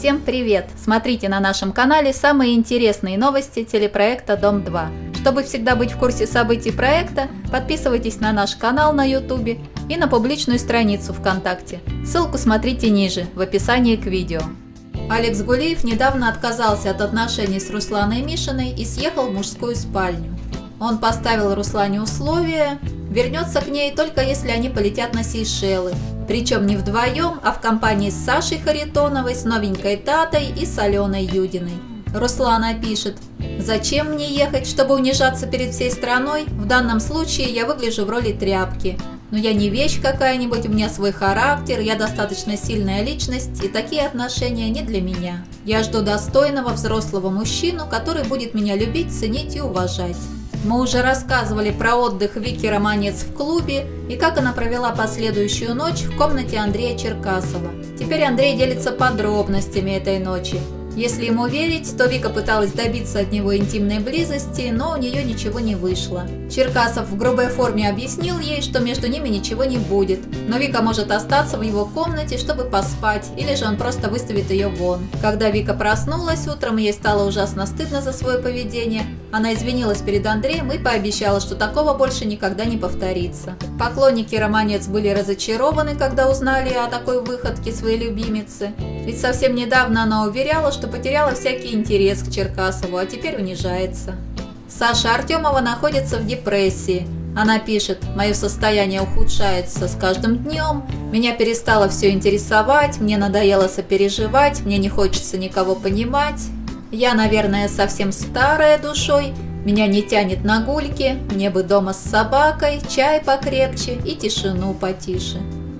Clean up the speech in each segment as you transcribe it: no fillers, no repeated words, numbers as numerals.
Всем привет! Смотрите на нашем канале самые интересные новости телепроекта «Дом-2». Чтобы всегда быть в курсе событий проекта, подписывайтесь на наш канал на YouTube и на публичную страницу ВКонтакте. Ссылку смотрите ниже, в описании к видео. Алекс Гулиев недавно отказался от отношений с Русланой Мишиной и съехал в мужскую спальню. Он поставил Руслане условие: вернется к ней только если они полетят на Сейшелы. Причем не вдвоем, а в компании с Сашей Харитоновой, с новенькой Татой и с Аленой Юдиной. Руслана пишет: «Зачем мне ехать, чтобы унижаться перед всей страной? В данном случае я выгляжу в роли тряпки. Но я не вещь какая-нибудь, у меня свой характер, я достаточно сильная личность, и такие отношения не для меня. Я жду достойного взрослого мужчину, который будет меня любить, ценить и уважать». Мы уже рассказывали про отдых Вики Романец в клубе и как она провела последующую ночь в комнате Андрея Черкасова. Теперь Андрей делится подробностями этой ночи. Если ему верить, то Вика пыталась добиться от него интимной близости, но у нее ничего не вышло. Черкасов в грубой форме объяснил ей, что между ними ничего не будет, но Вика может остаться в его комнате, чтобы поспать, или же он просто выставит ее вон. Когда Вика проснулась утром, ей стало ужасно стыдно за свое поведение. Она извинилась перед Андреем и пообещала, что такого больше никогда не повторится. Поклонники Романец были разочарованы, когда узнали о такой выходке своей любимицы. Ведь совсем недавно она уверяла, что потеряла всякий интерес к Черкасову, а теперь унижается. Саша Артемова находится в депрессии. Она пишет: «Мое состояние ухудшается с каждым днем, меня перестало все интересовать, мне надоело сопереживать, мне не хочется никого понимать. Я, наверное, совсем старая душой, меня не тянет на гульки, мне бы дома с собакой, чай покрепче и тишину потише».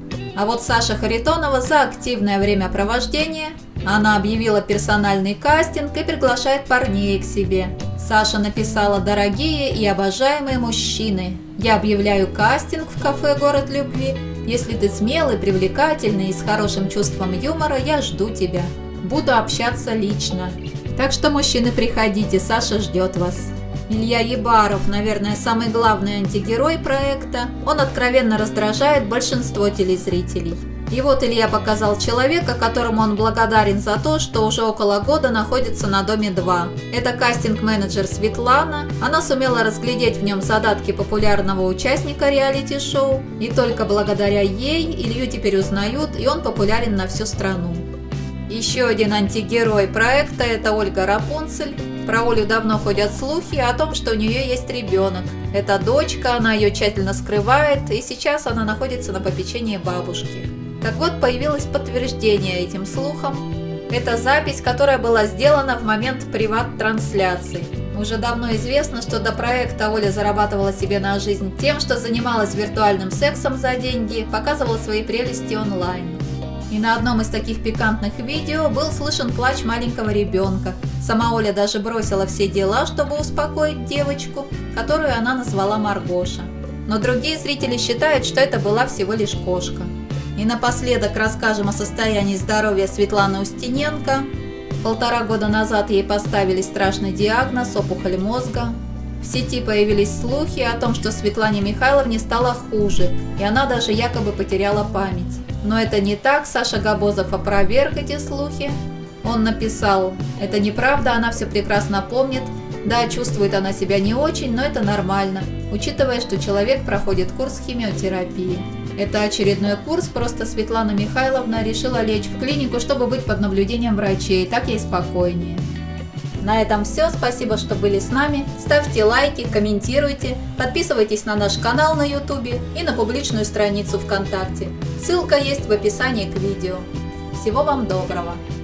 А вот Саша Харитонова за активное времяпровождение. Она объявила персональный кастинг и приглашает парней к себе. Саша написала: «Дорогие и обожаемые мужчины, я объявляю кастинг в кафе «Город любви». Если ты смелый, привлекательный и с хорошим чувством юмора, я жду тебя. Буду общаться лично. Так что, мужчины, приходите, Саша ждет вас». Илья Ебаров, наверное, самый главный антигерой проекта. Он откровенно раздражает большинство телезрителей. И вот Илья показал человека, которому он благодарен за то, что уже около года находится на Доме-2. Это кастинг-менеджер Светлана. Она сумела разглядеть в нем задатки популярного участника реалити-шоу. И только благодаря ей Илью теперь узнают, и он популярен на всю страну. Еще один антигерой проекта – это Ольга Рапунцель. Про Олю давно ходят слухи о том, что у нее есть ребенок. Это дочка, она ее тщательно скрывает, и сейчас она находится на попечении бабушки. Так вот, появилось подтверждение этим слухам. Это запись, которая была сделана в момент приват-трансляции. Уже давно известно, что до проекта Оля зарабатывала себе на жизнь тем, что занималась виртуальным сексом за деньги, показывала свои прелести онлайн. И на одном из таких пикантных видео был слышен плач маленького ребенка. Сама Оля даже бросила все дела, чтобы успокоить девочку, которую она назвала Маргоша. Но другие зрители считают, что это была всего лишь кошка. И напоследок расскажем о состоянии здоровья Светланы Устиненко. 1,5 года назад ей поставили страшный диагноз – опухоль мозга. В сети появились слухи о том, что Светлане Михайловне стало хуже, и она даже якобы потеряла память. Но это не так, Саша Габозов опроверг эти слухи. Он написал: «Это неправда, она все прекрасно помнит. Да, чувствует она себя не очень, но это нормально, учитывая, что человек проходит курс химиотерапии». Это очередной курс, просто Светлана Михайловна решила лечь в клинику, чтобы быть под наблюдением врачей, так ей спокойнее. На этом все, спасибо, что были с нами. Ставьте лайки, комментируйте, подписывайтесь на наш канал на YouTube и на публичную страницу ВКонтакте. Ссылка есть в описании к видео. Всего вам доброго!